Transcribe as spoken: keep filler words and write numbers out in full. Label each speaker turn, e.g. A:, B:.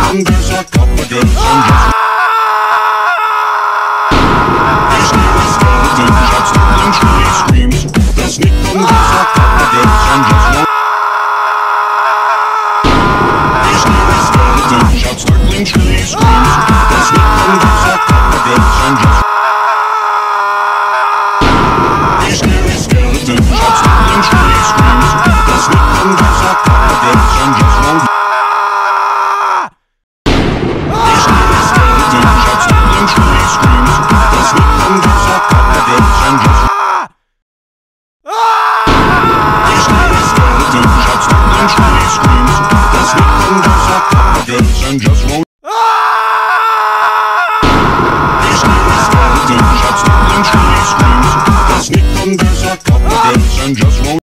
A: and there's a couple girls and just they scary skeleton shots, startling shrilly screams. They'll sneak and there's a couple girls and just won't. They scary skeleton shots, startling shrilly screams. They'll sneak and there's a couple girls and just they scary skeleton shots, startling shrilly screams. They'll sneak and there's a couple girls and just won't. And just won't. They scary skeleton shots, startling shrilly screams. They'll sneak and there's a couple girls and just won't.